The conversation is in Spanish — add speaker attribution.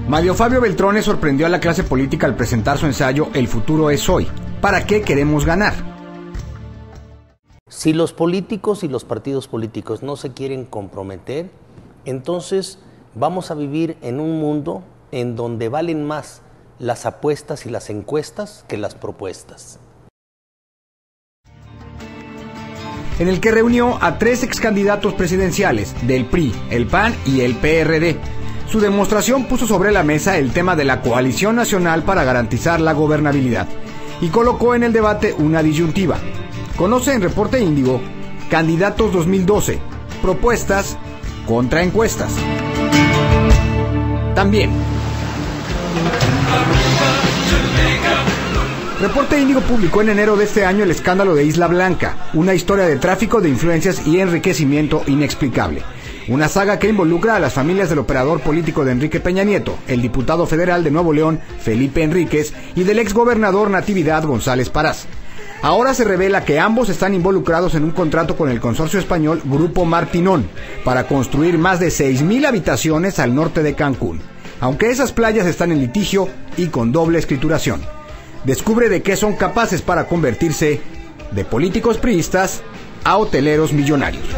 Speaker 1: Mario Fabio Beltrones sorprendió a la clase política al presentar su ensayo El futuro es hoy. ¿Para qué queremos ganar?
Speaker 2: Si los políticos y los partidos políticos no se quieren comprometer, entonces vamos a vivir en un mundo en donde valen más las apuestas y las encuestas que las propuestas.
Speaker 1: En el que reunió a 3 excandidatos presidenciales del PRI, el PAN y el PRD. Su demostración puso sobre la mesa el tema de la coalición nacional para garantizar la gobernabilidad y colocó en el debate una disyuntiva. Conoce en Reporte Índigo, Candidatos 2012, propuestas contra encuestas. También, Reporte Índigo publicó en enero de este año el escándalo de Isla Blanca, una historia de tráfico de influencias y enriquecimiento inexplicable. Una saga que involucra a las familias del operador político de Enrique Peña Nieto, el diputado federal de Nuevo León, Felipe Enríquez, y del exgobernador Natividad González Parás. Ahora se revela que ambos están involucrados en un contrato con el consorcio español Grupo Martinón para construir más de 6,000 habitaciones al norte de Cancún, aunque esas playas están en litigio y con doble escrituración. Descubre de qué son capaces para convertirse de políticos priistas a hoteleros millonarios.